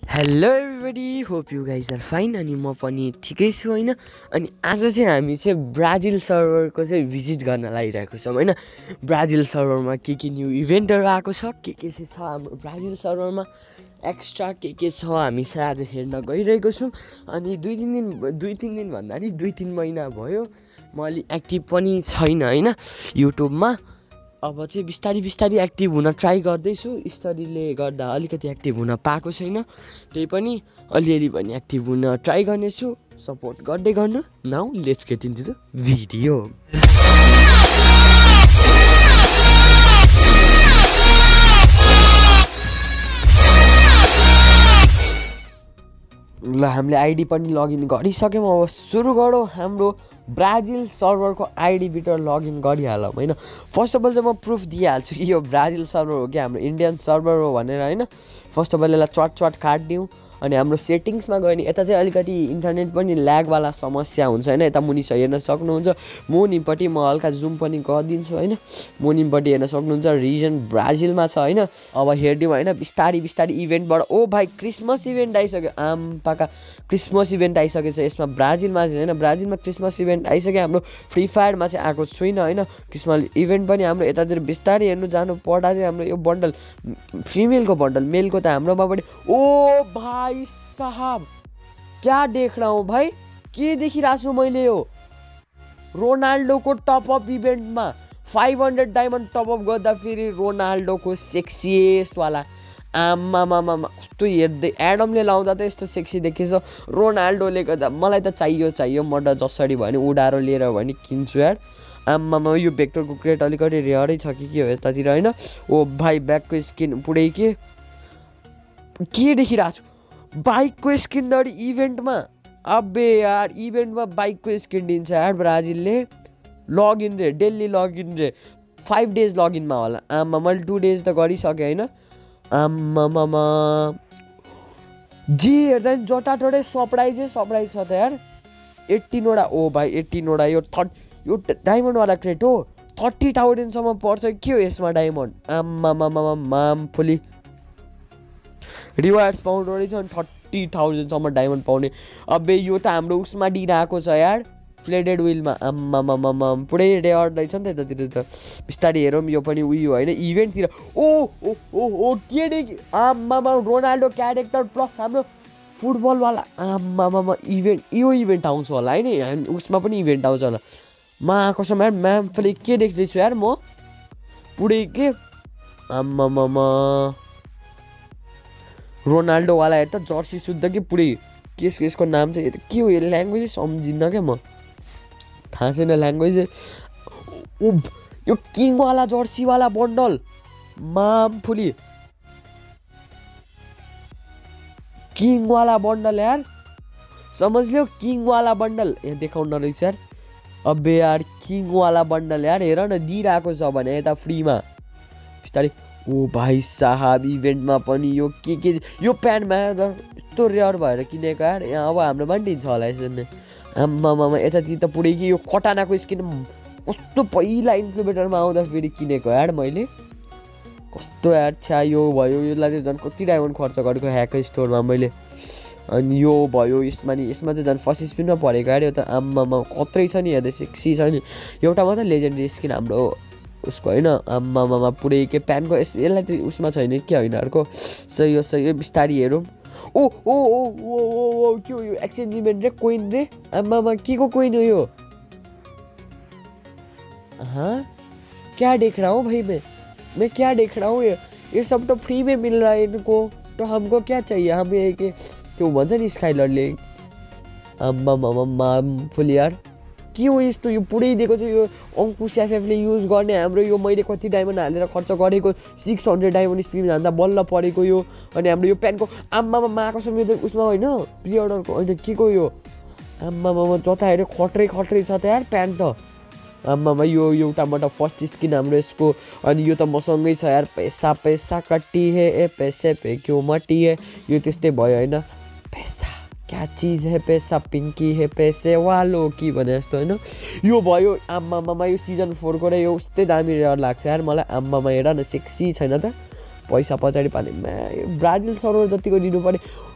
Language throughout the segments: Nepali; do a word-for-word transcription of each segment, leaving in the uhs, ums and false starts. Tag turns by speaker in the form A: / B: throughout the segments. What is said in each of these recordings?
A: Hello everybody, hope you guys are fine. अनि म पनि ठिकै छु होइन। अनि आज चाहिँ हामी चाहिँ ब्राजिल सर्भरको चाहिँ भिजिट गर्न लागिरहेको छौँ होइन। ब्राजिल सर्भरमा के के न्यू इभेन्टहरू आएको छ, के के चाहिँ छ हाम्रो ब्राजिल सर्भरमा, एक्स्ट्रा के के छ हामी चाहिँ आज हेर्न गइरहेको छौँ। अनि दुई तिन दिन दुई तिन दिन भन्दा नि दुई तिन महिना भयो म अलिक एक्टिभ पनि छैन होइन युट्युबमा। अब चाहिँ बिस्तारी बिस्तारी एक्टिभ हुन ट्राई गर्दैछु। स्टडीले गर्दा अलिकति एक्टिभ हुन पाएको छैन, त्यही पनि अलिअलि पनि एक्टिभ हुन ट्राई गर्नेछु। सपोर्ट गर्दै गर्नु। Now let's get into the video. ल हामीले आइडी पनि लगइन गरिसक्यौँ। अब सुरु गरौँ हाम्रो ब्राजिल सर्भरको आइडीभित्र लगइन गरिहालौँ होइन। फर्स्ट अफ अल चाहिँ म प्रुफ दिइहाल्छु कि यो ब्राजिल सर्भर हो कि हाम्रो इन्डियन सर्भर हो भनेर होइन। फर्स्ट अफ अल यसलाई चट चट काटिदिउँ। अनि हाम्रो सेटिङ्समा गयो भने यता चाहिँ अलिकति इन्टरनेट पनि ल्यागवाला समस्या हुन्छ होइन। यता मुनि हेर्न सक्नुहुन्छ, मुनिपट्टि म हल्का जुम पनि गरिदिन्छु होइन। मुनिपट्टि हेर्न सक्नुहुन्छ रिजन ब्राजिलमा छ होइन। अब हेरिदिउँ होइन बिस्तारी बिस्तारी इभेन्टबाट। ओ भाइ क्रिसमस इभेन्ट आइसक्यो, आम पाका क्रिसमस इभेन्ट आइसकेको छ यसमा ब्राजिलमा चाहिँ होइन। ब्राजिलमा क्रिसमस इभेन्ट आइसक्यो। हाम्रो फ्री फायरमा चाहिँ आएको छुइनँ होइन। क्रिसमस इभेन्ट पनि हाम्रो यतातिर बिस्तारै हेर्नु जानु पर्दा चाहिँ हाम्रो यो बन्डल फिमेलको बन्डल, मेलको त हाम्रोमा पनि। ओ भाइ साहब क्या देख रहा हूँ भाइ, के देखिरहेको छु मैले यो रोनाल्डोको टपअप इभेन्टमा फाइभ हन्ड्रेड डायमन्ड टपअप गर्दा फेरि रोनाल्डोको सेक्सिएस्टवाला आमामामा कस्तो हेर्दै एडमले लाउँदा त यस्तो सेक्सी देखेछ। रोनाल्डोले गर्दा मलाई त चाहियो चाहियो म त जसरी भयो भने उडारो लिएर भने किन्छु यार। आमामा यो भेक्टरको क्रेट अलिकति रेयरै छ कि के हो यतातिर होइन। ओ भाइ ब्यागको स्किन पुरै के के देखिरहेको छु, बाइकको स्किन अरे इभेन्टमा। अबे यार इभेन्टमा बाइकको स्किन दिन्छ यार ब्राजिलले। लगइन रे, डेली लगइन रे, फाइभ डेज लगइनमा होला। आमा मैले टु डेज त गरिसकेँ होइन। आमामामा जे हेर्दा नि जटाटोटै सरप्राइजै सरप्राइज छ त यार। एट्टिनवटा ओ भाइ एट्टिनवटा यो थर्ट यो डायमन्डवाला क्रेट हो। थर्टी थाउजन्डसम्म पर्छ के हो यसमा डायमन्ड। आमामामा माम फुली रिवार्ड्स पाउनु रहेछ अनि थर्टी थाउजन्डसम्म डायमन्ड पाउने। अबे यो त हाम्रो उसमा दिइरहेको छ यार, फ्लेडेड विलमा। आम्मामामा पुरै रेयर्ड रहेछ नि त यतातिर त। बिस्तारै हेरौँ यो पनि उयो होइन इभेन्टतिर। ओ ओ ओ ओ के रे आम्मामा रोनाल्डो क्यारेक्टर प्लस हाम्रो फुटबलवाला। आम्मामामा इभेन्ट यो इभेन्ट आउँछ होला होइन, उसमा पनि इभेन्ट आउँछ होला। म आएको छ यार, म्याम फेरि के देख्दैछु यार म पुरै के। आम्मामामा रोनाल्डोवाला हेर त जर्सी सुत्दा कि पुरै केस यसको नाम चाहिँ के हो, यो ल्याङ्ग्वेजै सम्झिन्न क्या म, थाहा छैन ल्याङ्ग्वेज। ओ यो किङवाला जर्सीवाला बन्डल माम फुली किङवाला बन्डल यार, समझ लियो किङवाला बन्डल यहाँ देखाउन रहेछ यार। अबे यार किङवाला बन्डल यार हेर न दिइरहेको छ भने यता फ्रीमा बिस्तारै। ओ भाइ साहब इभेन्टमा पनि यो के के यो प्यान्टमा यस्तो रेयर भएर किनेको यार। यहाँ अब हाम्रोमा पनि दिन्छ होला यसरी। आम्मामामा यतातिर त पुरै कि यो कटानाको स्किन कस्तो पहिला इन्क्युबेटरमा आउँदा फेरि किनेको यार मैले। कस्तो यार छ्या यो भयो, यसलाई चाहिँ झन् कति डायमन्ड खर्च गरेको ह्याक स्टोरमा मैले। अनि यो भयो यसमा नि, यसमा चाहिँ झन् फर्स्ट स्पिनमा परेको यार यो त। आम्मामा कत्रै छ नि हेर्दै सेक्सी छ नि। एउटा मात्रै लेजेन्डरी स्किन हाम्रो उसको होइन। आम्मामामा पुरै के प्यान्टको यस यसलाई चाहिँ उसमा छैन के होइन अर्को। सही हो सही हो बिस्तारी हेरौँ। ओ ओ ओ ओ ओ के हो यो एक्सचेन्ज इभेन्ट रे, कोइन रे। आम्मामा के को कोइन हो यो। हाँ क्या देख रहा हूँ भाई मैं मैं क्या देख रहा हूँ, ये ये सब तो फ्री में मिल रहा है इनको, तो हमको क्या चाहिए। हम ये के त्यो भन्छ नि स्काइलरले। आम्मामामा फुल यार के हो यस्तो, यो पुरै दिएको छ यो अङ्कुश एफएफले युज गर्ने हाम्रो। यो मैले कति डायमन्ड हालेर खर्च गरेको, सिक्स हन्ड्रेड डायमन्ड स्पिन हाल्दा बल्ल परेको यो। अनि हाम्रो यो प्यान्टको आम्मामा आएको छ मेरो उसमा होइन, प्रि अर्डरको होइन के को यो। आम्मामा जता हेऱ्यो खत्रै खत्रै छ त यार प्यान्ट त। आम्मामा यो एउटाबाट फर्स्ट स्किन हाम्रो यसको। अनि यो त मसँगै छ यार। पैसा पैसा कट्टी है ए पैसे पे क्यों मटी है, यो त्यस्तै भयो होइन। पैसा क्या चिज है पैसा पिङ्की है पैसे वालो कि भने जस्तो होइन। यो भयो आम्मामा यो सिजन फोरको र यो उस्तै दामी रेयर लाग्छ यार मलाई। आम्मामा हेर न सेक्सी छैन त, पैसा पछाडि पाने ब्राजिल सर्भर जतिको दिनु पर्ने।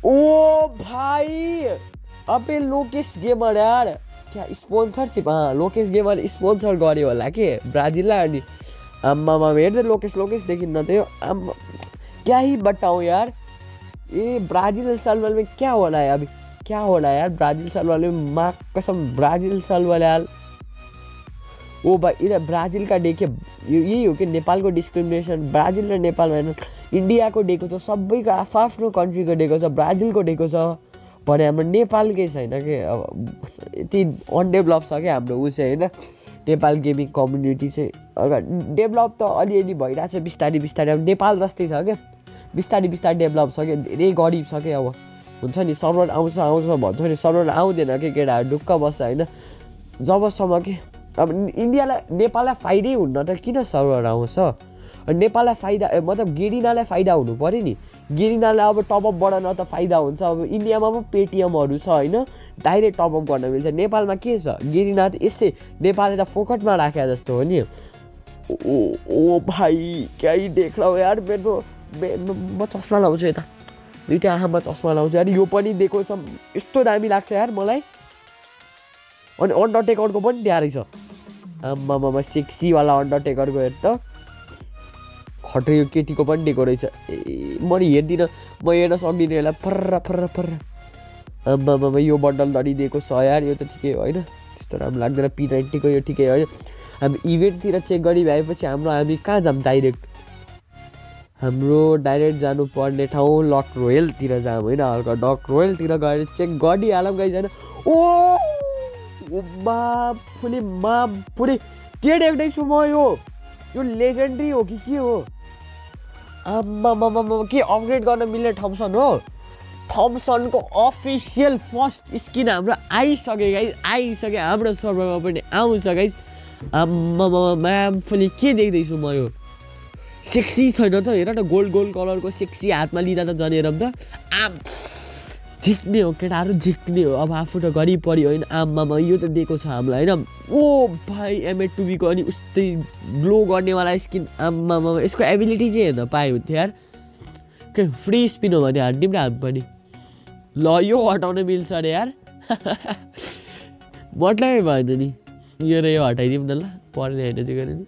A: ओ भाई अबे लोकेश गेमर यार क्या स्पोन्सरसिप हाँ लोकेश गेमर स्पोन्सर गर्यो होला के ब्राजिललाई अनि आम्मामा हेर्दै लोकेश लोकेश देखिन्न त्यो आम्मा क्या ही बताऊं यार ये ब्राजील साल वाले में क्या हो रहा है अभी क्या हो रहा है यार ब्राजील साल वाले में माँ कसम ब्राजील साल वाले यार ओ भाई इधर ब्राजील का डे के यही हो कि नेपाल को डिस्क्रिमिनेसन ब्राजील र नेपाल होइन इंडिया को डे को छ सबैको आफ्नो कंट्री को डे को छ ब्राजील को डे को छ भने हाम्रो नेपालकै छैन के अब यति अनडेभलप छ क्या हाम्रो उ चाहिँ हैन नेपाल गेमिङ कम्युनिटी चाहिँ अगाडि डेभलप त अलिअलि भइरहेछ बिस्तारै बिस्तारै अब नेपाल जस्तै छ क्या बिस्तारै बिस्तारै डेभलप छ क्या धेरै गरिब छ क्या अब हुन्छ नि सर्भर आउँछ आउँछ भन्छ नि सर्भर आउँदैन के केटाहरू ढुक्क बस्छ हैन जबसम्म के अब इन्डियालाई नेपाललाई फाइदै हुन्न त किन सर्भर आउँछ नेपाललाई फाइदा मतलब गेरिनालाई फाइदा हुनु पर्यो नि गेरिनालाई अब टपअप बढाउन त फाइदा हुन्छ अब इन्डियामा पनि पेटिएमहरू छ हैन डाइरेक्ट टपअप गर्न मिल्छ नेपालमा के छ गेरिना त यसै नेपालले त फोकटमा राखे जस्तो हो नि ओ ओ भाइ क्या ही देख रहा हूं यार मेरो म चस्मा लाउँछु यता दुईटा आँखामा चस्मा लाउँछु यार यो पनि दिएको छ यस्तो दामी लाग्छ यार मलाई अनि अन्डरटेकरको पनि ड्यारै छ आम्मामा सेक्सी वाला अन्डरटेकरको हेर त खट्रे यो केटीको पनि दिएको रहेछ ए म हेर्दिनँ म हेर्न सक्दिनँ यसलाई फर्र फर्र फर्र आम्मामा यो बन्डल धरिदिएको छ यार यो त ठिकै हो होइन त्यस्तो राम्रो लाग्दैन पी नाइन्टीको यो ठिकै होइन हामी इभेन्टतिर चेक गरी भएपछि हाम्रो हामी कहाँ जाऊँ डाइरेक्ट हाम्रो डाइरेक्ट जानुपर्ने ठाउँ लक रोयलतिर जाऊँ होइन हल्का डक रोयलतिर गएर चेक गरिहालौँ गाइज होइन ओ बाफुले माफुले के देख्दैछु म यो यो लेजेन्डरी हो कि के हो आम्मामामा के अपग्रेड गर्न मिल्ने थम्सन हो थम्सनको अफिसियल फर्स्ट स्किन हाम्रो आइसक्यो गाइज आइसक्यो हाम्रो सर्भरमा पनि आउँछ गाइज आम्मामामा माफुले के देख्दैछु म यो सेक्सी छैन त हेर न गोल्ड गोल्ड कलरको सेक्सी हातमा लिँदा त जनेर त आम झिक्ने हो केटाहरू झिक्ने हो अब आफू त गरिब पऱ्यो होइन आम्मामा यो त दिएको छ हामीलाई होइन ओ भाइ एमएड टुबीको अनि उस्तै ग्लो गर्नेवाला स्किन आम्मामा यसको एबिलिटी चाहिँ हेर्न पाए हुन्थ्यो यार के फ्री स्पिन हो भने हान्दिउँ न हामी पनि ल यो हटाउन मिल्छ अरे यार मतलबै भएन नि यो र यो हटाइदिउँ न ल पर्ने होइन चाहिँ गरे नि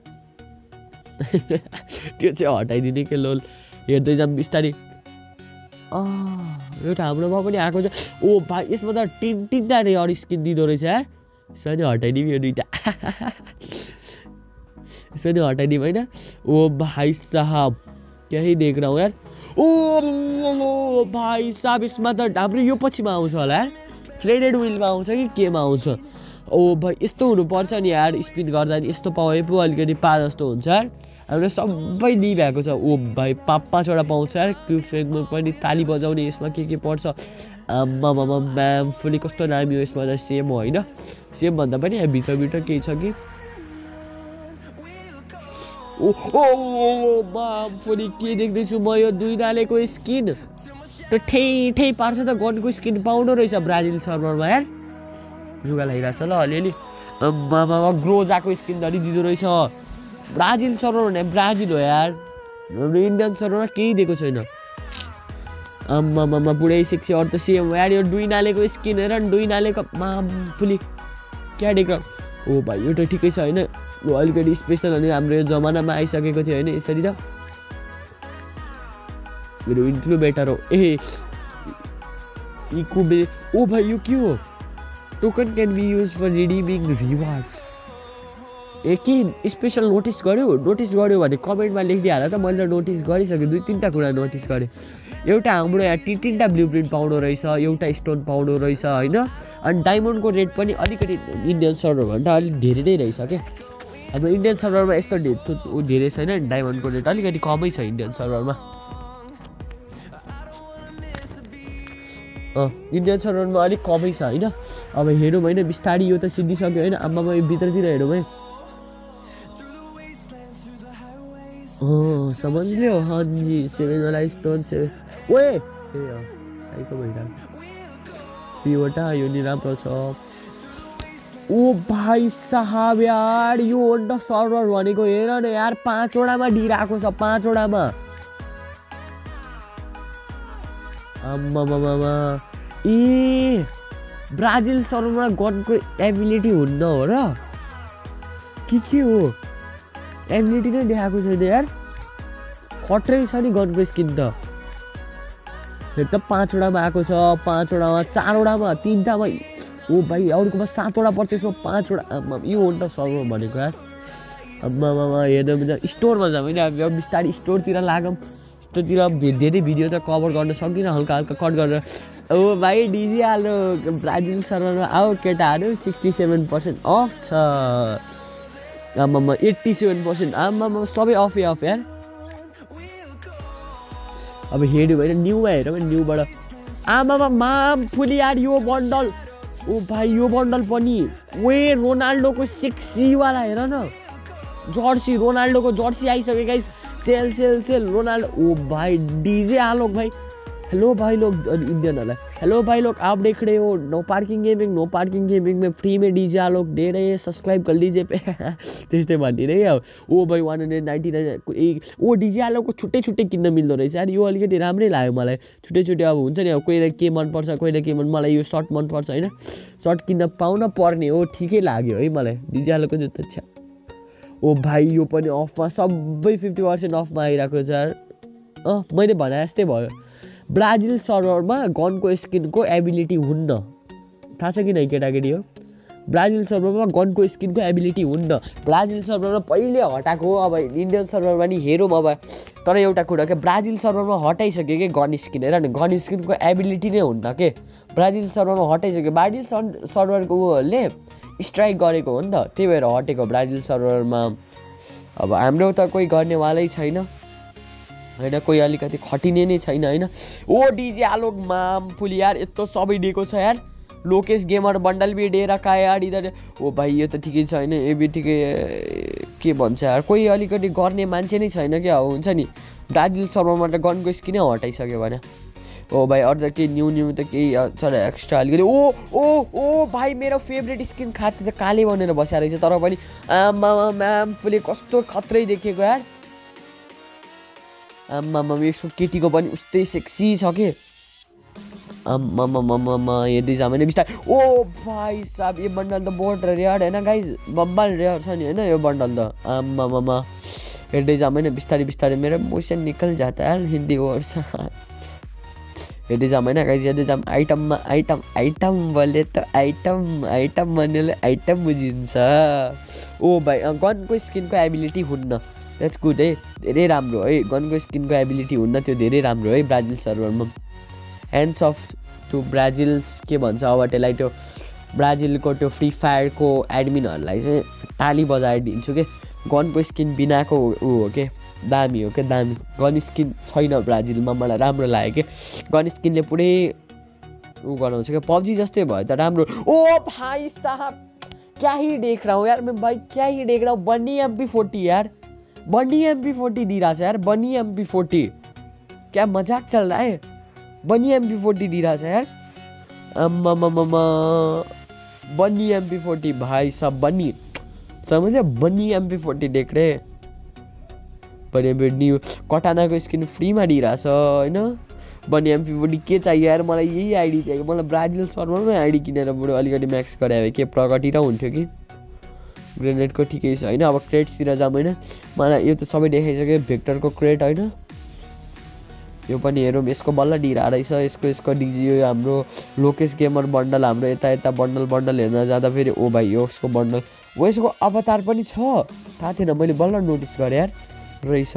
A: त्यो चाहिँ हटाइदिने के लोल हेर्दै जाऊँ बिस्तारै एउटा हाम्रोमा पनि आएको छ ओ भाइ यसमा त तिन तिनवटा रेयर स्किन दिँदो रहेछ यार यसो नि हटाइदिउँ यो दुइटा यसो नि हटाइदिउँ होइन ओ भाइ साहब त्यही देख रहा हूँ यार ओ भाइ साहब यसमा त हाम्रो यो पछिमा आउँछ होला यार फ्लेडेड विलमा आउँछ कि केमा आउँछ ओ भाइ यस्तो हुनुपर्छ नि यार स्पिन गर्दा नि यस्तो पाए पो अलिकति पा जस्तो हुन्छ यार हाम्रो सबै दिइरहेको छ ओ भाइ पाँच पाँचवटा पाउँछ यार क्यु फ्रेगमा पनि ताली बजाउने यसमा के के पर्छ आम्मामामा म्याम फुली कस्तो दामी हो यसमा त सेम हो होइन सेमभन्दा पनि भित्र भित्र केही छ कि ओ ओ म्याम फुली के देख्दैछु म यो दुई डालेको स्किन त ठै ठै पार्छ त गनको स्किन पाउनु रहेछ ब्राजिल सर्भरमा यार लुगा लगाइरहेको छ ल अलिअलि आम्मामामा ग्रोजाको स्किन धरि दिँदो रहेछ ब्राजिल सर्भर भने ब्राजिल हो यार हाम्रो इन्डियन सर्भरमा केही दिएको छैन आम्मामामा पुरै सेक्सी अरू त सेम हो यार यो दुई नालेको स्किन हेर नि दुई नालेको माफुली क्या देख्र ओ भाइ यो त ठिकै छ होइन यो अलिकति स्पेसल अनि हाम्रो यो जमानामा आइसकेको थियो होइन यसरी त मेरो इन्क्लुबेटर हो ए इक्युबे ओ भाइ यो के हो token can be use for redeeming rewards ए के स्पेसल नोटिस गर्यो नोटिस गर्यो भने कमेन्टमा लेखिदिइहाल त मैले त नोटिस गरिसकेँ दुई तिनवटा कुरा नोटिस गरेँ एउटा हाम्रो यहाँ ती तिनवटा ब्लु प्रिन्ट पाउनु रहेछ एउटा स्टोन पाउनु रहेछ होइन अनि डायमन्डको रेट पनि अलिकति इन्डियन सर्भरभन्दा अलिक धेरै नै रहेछ क्या हाम्रो इन्डियन सर्भरमा यस्तो ऊ धेरै छैन डायमन्डको रेट अलिकति कमै छ इन्डियन सर्भरमा अँ इन्डियन सर्भरमा अलिक कमै छ होइन अब हेरौँ होइन बिस्तारी यो त सिद्धिसक्यो होइन आम्मामा यो भित्रतिर हेरौँ है समझ लियो हाँ जी सेवन वाला स्टोन से ओए ए साइको भइरहेको थ्रीवटा यो नि राम्रो छ ओ भाइ साहब यार यो अन्डा सर्भर भनेको हेर न यार पाँचवटामा दिइरहेको छ पाँचवटामा आम्मामामा ए ब्राजिल सर्भरमा गनको एबिलिटी हुन्न हो र के के हो एबिलिटी नै देखाएको छैन यार खत्रै छ नि गनको स्किन त फेरि त पाँचवटामा आएको छ पाँचवटामा चारवटामा तिनवटामा ओ भाइ अरूकोमा सातवटा पर्छ यसमा पाँचवटा आम्मा यो हो नि त सर्भर भनेको यार आम्मामामा हेर्न स्टोरमा जाऊँ होइन अब बिस्तारै स्टोरतिर लागौँ स्टोरतिर धेरै भिडियो त कभर गर्न सक्दिनँ हल्का हल्का कट गरेर ओ भाइ डिजी हाल्नु ब्राजिल सर्भरमा आऊ केटाहरू सिक्सटी सेभेन पर्सेन्ट अफ छ आम्मामा एट्टी सेभेन पर्सेन्ट आम्मामा सबै अफै अफ यार अब हेऱ्यो भने न्यूमा हेऱ्यो भने न्यूबाट आमामा माम फुली यार यो बन्डल ओ भाइ यो बन्डल पनि वे रोनाल्डोको सेक्सीवाला हेर न जर्सी रोनाल्डोको जर्सी आइसक्यो guys sale sale sale Ronaldo ओ भाई डीजे आलोक भाई हेलो भाई लोग इंडियनहरूलाई हेलो भाई लोग आप देख रहे हो no parking gaming no parking gaming में फ्री में डीजे आलोक दे रहे हैं सब्सक्राइब कर लीजिए पे त्यस्तै भनिदिने अब ओ भाइ वान हन्ड्रेड नाइन्टी नाइन ओ डीजे आलोकको छुट्टै छुट्टै किन्न मिल्दो रहेछ यार यो अलिकति राम्रै लाग्यो मलाई छुट्टै छुट्टै अब हुन्छ नि अब कोहीलाई के मनपर्छ कोहीलाई के मन मलाई यो सर्ट मनपर्छ होइन सर्ट किन्न पाउन पर्ने हो ठिकै लाग्यो है मलाई डीजे आलोकको जुत्ता छ ओ भाइ यो पनि अफमा सबै फिफ्टी पर्सेन्ट अफमा आइरहेको छ यार अँ मैले भने जस्तै भयो ब्राजिल सर्भरमा गनको स्किनको एबिलिटी हुन्न थाहा छ किन केटाकेटी हो ब्राजिल सर्भरमा गनको स्किनको एबिलिटी हुन्न ब्राजिल सर्भरमा पहिले हटाएको अब इन्डियन सर्भरमा नि हेरौँ अब तर एउटा कुरा के ब्राजिल सर्भरमा हटाइसक्यो कि गन स्किन हेर न गन स्किनको एबिलिटी नै हुन्न के ब्राजिल सर्भरमा हटाइसक्यो ब्राजिल सर्भरकोले स्ट्राइक गरेको हो नि त त्यही भएर हटेको ब्राजिल सर्भरमा अब हाम्रो त कोही गर्नेवालै छैन होइन कोही अलिकति खटिने नै छैन होइन ओ डीजे आलोक माम फुल यार यत्रो सबै दिएको छ यार लोकेश गेमर बन्डल भी दे रखा है यार इधर ओ भाइ यो त ठिकै छ होइन यो भी ठिकै के भन्छ यार कोही अलिकति गर्ने मान्छे नै छैन क्या हुन्छ नि ब्राजिल सर्भरमा त गनको स्किनै हटाइसक्यो भने ओ भाइ अझ के न्यू न्यू त केही छ एक्स्ट्रा अलिकति ओ ओ ओ भाइ मेरो फेभरेट स्किन खाते त काले बनेर बसेर रहेछ तर पनि आम्मा म्याम फुले कस्तो खत्रै देखेको यार आम्मामा यसको केटीको पनि उस्तै सेक्सी छ के आम्मामामामा हेर्दै जाम होइन बिस्तारै ओ भाइ साहब यो बन्डल त बहुत रेयर होइन गाइज बम्बल रेयर छ नि होइन यो बन्डल त आम्मामामा हेर्दै जाम होइन बिस्तारै बिस्तारै मेरो मोसन निकल जाता यार हिन्दी वर्ष हेर्दै जाम होइन गाइज हेर्दै जाम आइटममा आइटम आइटम बोले त आइटम आइटम भन्नेले आइटम बुझिन्छ ओ भाइ गनको स्किनको एबिलिटी हुन्न द्याट्स गुड है धेरै राम्रो है गनको स्किनको एबिलिटी हुन्न त्यो धेरै राम्रो है ब्राजिल सर्भरमा ह्यान्ड्स अफ टु ब्राजिल्स के भन्छ अब त्यसलाई त्यो ब्राजिलको त्यो फ्री फायरको एडमिनहरूलाई चाहिँ ताली बजाएर दिन्छु के गनको स्किन बिनाको ऊ हो के दामी हो के दामी गन स्किन छैन ब्राजिलमा मलाई राम्रो लाग्यो कि गन स्किनले पुरै ऊ गराउँछ क्या पब्जी जस्तै भयो त राम्रो ओ भाइ साहब क्या ही देख रहा हूँ यार मैं भाई क्या ही देख रहा हूँ बनी एम पी फोर्टी यार बनी एम पी फोर्टी दिइरहेको छ यार बनी एम पी फोर्टी क्या मजाक चल रहा है बनी एम पी फोर्टी दिइरहेको छ यार आम्मामामा बनी एम पी फोर्टी भाइ सब बनी समझे बनी एम पी फोर्टी देख रहे बनी एम पी न्यू कटानाको स्किन फ्रीमा दिइरहेछ होइन बनी एम पी फोर्टी के चाहियो यार मलाई यही आइडी चाहियो मलाई ब्राजिल सर्भरमै आइडी किनेर बरु अलिकति म्याक्स गरे भए के प्रगति र हुन्थ्यो कि ग्रेनेडको ठिकै छ होइन अब क्रेटतिर जाऊँ होइन मलाई यो त सबै देखाइसक्यो भेक्टरको क्रेट होइन यो पनि हेरौँ यसको बल्ल दिइरहेको रहेछ यसको यसको डिजियो हाम्रो लोकेश गेमर बन्डल हाम्रो यता यता बन्डल बन्डल हेर्न जाँदा फेरि ओ भाइ यो यसको बन्डल हो यसको अवतार पनि छ थाहा थिएन मैले बल्ल नोटिस गरेँ यार रहेछ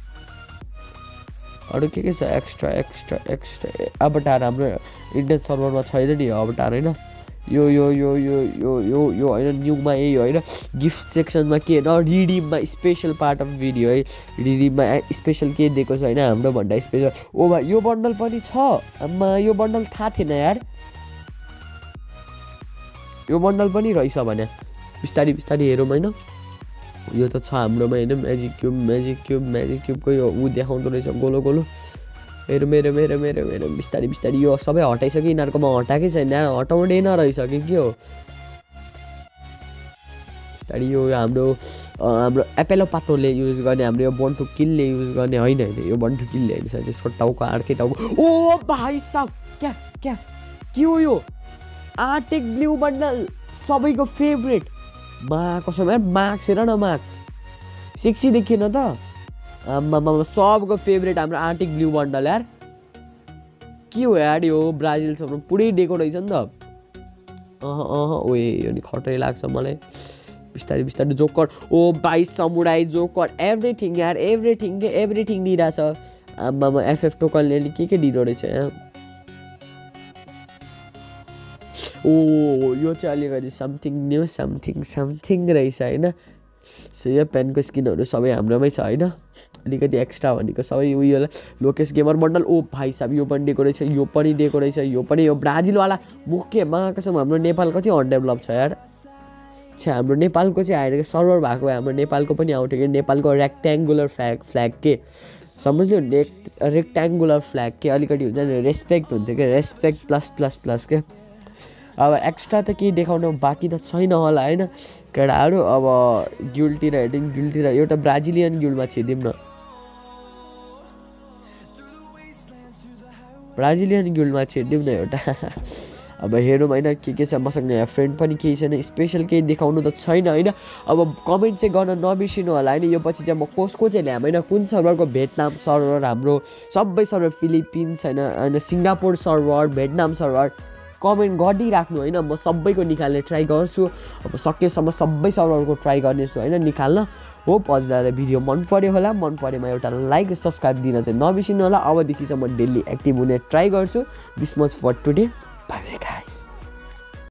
A: अरू के के छ एक्स्ट्रा एक्स्ट्रा एक्स्ट्रा अवतार हाम्रो इन्डियन सर्भरमा छैन नि अवतार होइन यो यो यो यो यो यो यो होइन न्यूमा यही होइन गिफ्ट सेक्सनमा के होइन रिडिममा स्पेसल पार्ट अफ भिडियो है रिडिममा स्पेसल के दिएको छ होइन हाम्रो भन्दा स्पेसल ओ भाइ यो बन्डल पनि छ आम्मा यो बन्डल थाहा थिएन यार यो बन्डल पनि रहेछ भने बिस्तारै बिस्तारै हेरौँ होइन यो त छ हाम्रोमा होइन magic cube magic cube magic क्युबको यो ऊ देखाउँदो रहेछ गोलो गोलो मेरो मेरो मेरो मेरो मेरो बिस्तारै बिस्तारै यो सबै हटाइसक्यो यिनीहरूकोमा हटाएकै छैन हटाउँदैन रहेछ कि के हो बिस्तारै यो हाम्रो हाम्रो एपेलो पातोले युज गर्ने हाम्रो यो बन्टु किलले युज गर्ने होइन होइन यो बन्टु किलले होइन सर त्यसको टाउको अर्कै टाउको ओ भाइ साहब क्या क्या के हो यो आर्टिक ब्लू बन्डल सबैको फेभरेट मा कसम यार मार्क्स हेर न मार्क्स सेक्सी देखिएन त आम्मामा सबको फेभरेट हाम्रो आर्टिक ब्लू बन्डल यार के हो यार यो ब्राजिलसम्म पुरै डेको रहेछ नि त अह अह ओए यो नि खतरै लाग्छ मलाई बिस्तारै बिस्तारै जोकर ओ भाइ समुराई जोकर एभ्रिथिङ यार एभ्रिथिङ के एभ्रिथिङ दिइरहेछ आम्मामा एफएफ टोकनले नि के के दिँदो रहेछ यहाँ ओ यो चाहिँ अलिकति समथिङ न्यू समथिङ समथिङ रहेछ होइन सो यो पेनको स्किनहरू सबै हाम्रोमै छ होइन अलिकति एक्स्ट्रा भनेको सबै उयो लोकेश गेमर बन्डल ओ भाइ साहब यो पनि दिएको रहेछ यो पनि दिएको रहेछ यो पनि यो ब्राजिलवाला मुख्य महाकसम हाम्रो नेपाल कति अनडेभलप छ यार छ्या हाम्रो नेपालको चाहिँ आएर सर्भर भएको हाम्रो नेपालको पनि आउँथ्यो कि नेपालको रेक्ट्याङ्गुलर फ्ल्याग फ्ल्याग के समझ्नु रेक् रेक्ट्याङ्गुलर फ्ल्याग के अलिकति हुन्छ नि रेस्पेक्ट हुन्थ्यो कि रेस्पेक्ट प्लस प्लस प्लस के अब एक्स्ट्रा त केही देखाउन बाँकी त छैन होला होइन केटाहरू अब गिल्डतिर हेर्दिउँ गिल्डतिर एउटा ब्राजिलियन गिल्डमा छिर्दिउँ न ब्राजिलियन गिल्डमा छिर्दिउँ न एउटा अब हेरौँ होइन के के छ मसँग यहाँ फ्रेन्ड पनि केही छैन स्पेसल केही देखाउनु त छैन होइन अब कमेन्ट चाहिँ गर्न नबिर्सिनु होला होइन यो पछि चाहिँ म कसको चाहिँ ल्याम होइन कुन सर्भरको भियतनाम सर्भर हाम्रो सबै सर्भर फिलिपिन्स होइन होइन Singapore server Vietnam server comment गरिराख्नु होइन म सबैको निकाल्ने ट्राई गर्छु अब सकेसम्म सबै सर्भरको ट्राई गर्नेछु होइन निकाल्न हो हजुरहरूलाई भिडियो मन पऱ्यो होला मन परेमा एउटा लाइक र सब्सक्राइब दिन चाहिँ नबिर्सिनु होला अबदेखि चाहिँ म डेली एक्टिभ हुने ट्राई गर्छु this much for today bye bye guys